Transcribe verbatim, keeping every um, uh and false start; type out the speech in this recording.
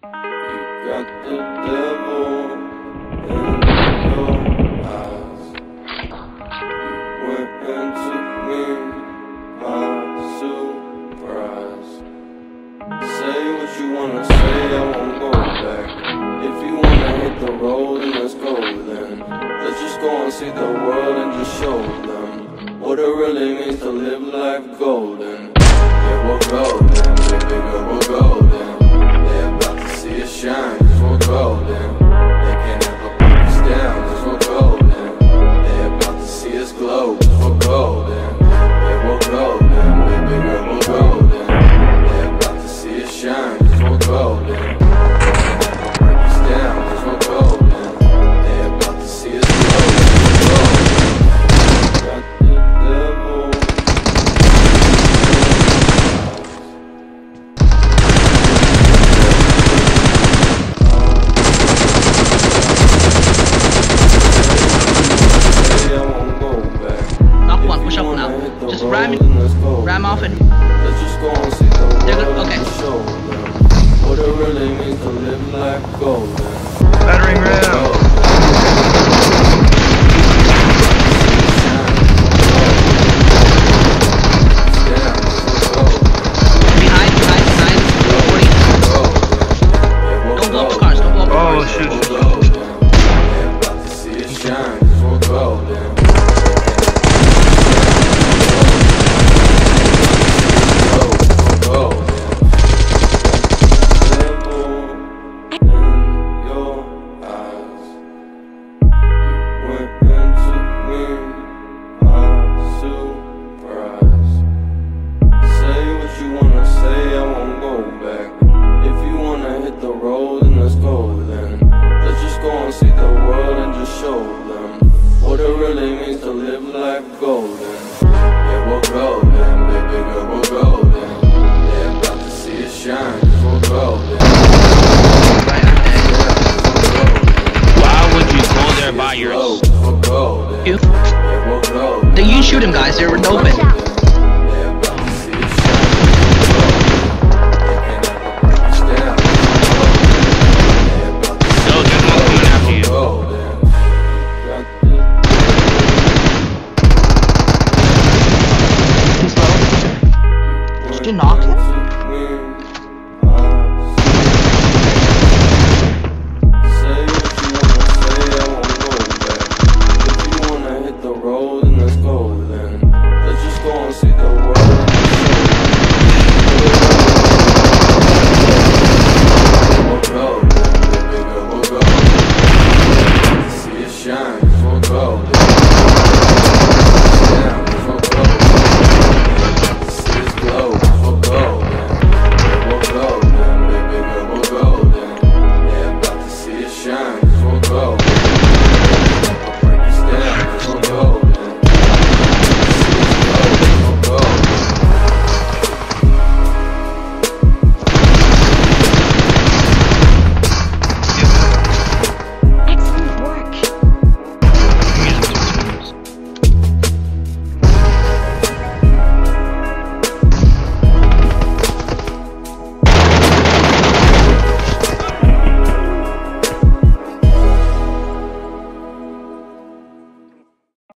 got the devil in your eyes. You went and took me by surprise. Say what you wanna say, I won't go back. If you wanna hit the road, then let's go then. Let's just go and see the world and just show them what it really means to live life golden. Yeah, we're golden, baby girl, we're golden. They're about to see us shine, cause we're golden. They can't ever put us down, cause we're golden. They're about to see us glow, cause we're golden. Yeah, we're golden, baby girl, we're golden. They're about to see us shine, cause we're golden. They can't ever break us down, cause we're golden. They're about to see us glow, cause we're golden. Got the devil. Push up now. Just ram it. Ram off and let's just go and see the they're good. world Okay. and show them what it really means to live like golden. Battering ram.